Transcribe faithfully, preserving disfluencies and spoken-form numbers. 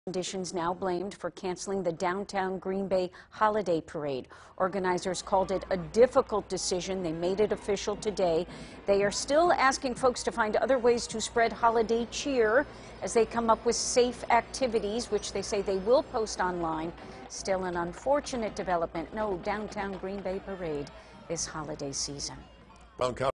Conditions now blamed for canceling the downtown Green Bay holiday parade. Organizers called it a difficult decision. They made it official today. They are still asking folks to find other ways to spread holiday cheer as they come up with safe activities, which they say they will post online. Still an unfortunate development. No downtown Green Bay parade this holiday season. Brown County